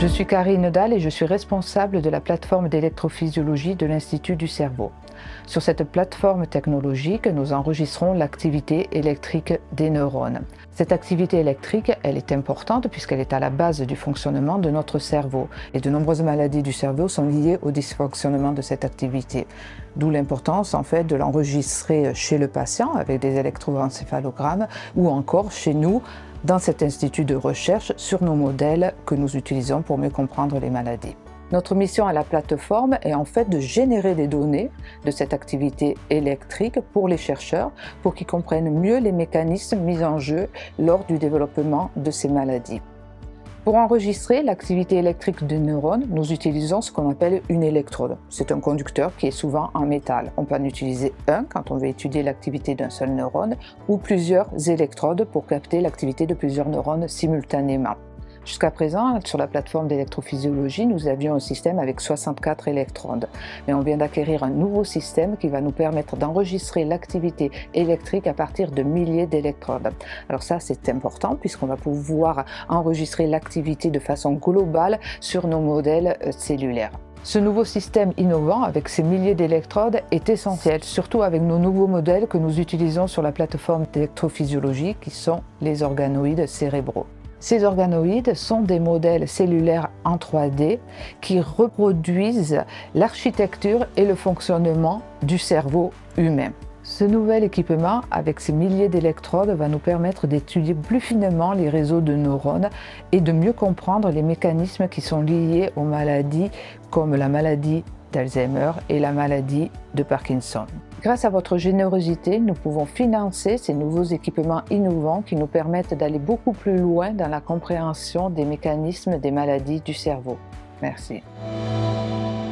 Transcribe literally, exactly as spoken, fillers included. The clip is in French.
Je suis Karine Dahl et je suis responsable de la plateforme d'électrophysiologie de l'Institut du cerveau. Sur cette plateforme technologique, nous enregistrons l'activité électrique des neurones. Cette activité électrique, elle est importante puisqu'elle est à la base du fonctionnement de notre cerveau. Et de nombreuses maladies du cerveau sont liées au dysfonctionnement de cette activité. D'où l'importance en fait de l'enregistrer chez le patient avec des électroencéphalogrammes ou encore chez nous dans cet institut de recherche sur nos modèles que nous utilisons pour mieux comprendre les maladies. Notre mission à la plateforme est en fait de générer des données de cette activité électrique pour les chercheurs pour qu'ils comprennent mieux les mécanismes mis en jeu lors du développement de ces maladies. Pour enregistrer l'activité électrique des neurones, nous utilisons ce qu'on appelle une électrode. C'est un conducteur qui est souvent en métal. On peut en utiliser un quand on veut étudier l'activité d'un seul neurone ou plusieurs électrodes pour capter l'activité de plusieurs neurones simultanément. Jusqu'à présent, sur la plateforme d'électrophysiologie, nous avions un système avec soixante-quatre électrodes. Mais on vient d'acquérir un nouveau système qui va nous permettre d'enregistrer l'activité électrique à partir de milliers d'électrodes. Alors ça, c'est important puisqu'on va pouvoir enregistrer l'activité de façon globale sur nos modèles cellulaires. Ce nouveau système innovant avec ces milliers d'électrodes est essentiel, surtout avec nos nouveaux modèles que nous utilisons sur la plateforme d'électrophysiologie qui sont les organoïdes cérébraux. Ces organoïdes sont des modèles cellulaires en trois D qui reproduisent l'architecture et le fonctionnement du cerveau humain. Ce nouvel équipement, avec ces milliers d'électrodes, va nous permettre d'étudier plus finement les réseaux de neurones et de mieux comprendre les mécanismes qui sont liés aux maladies comme la maladie d'Alzheimer et la maladie de Parkinson. Grâce à votre générosité, nous pouvons financer ces nouveaux équipements innovants qui nous permettent d'aller beaucoup plus loin dans la compréhension des mécanismes des maladies du cerveau. Merci.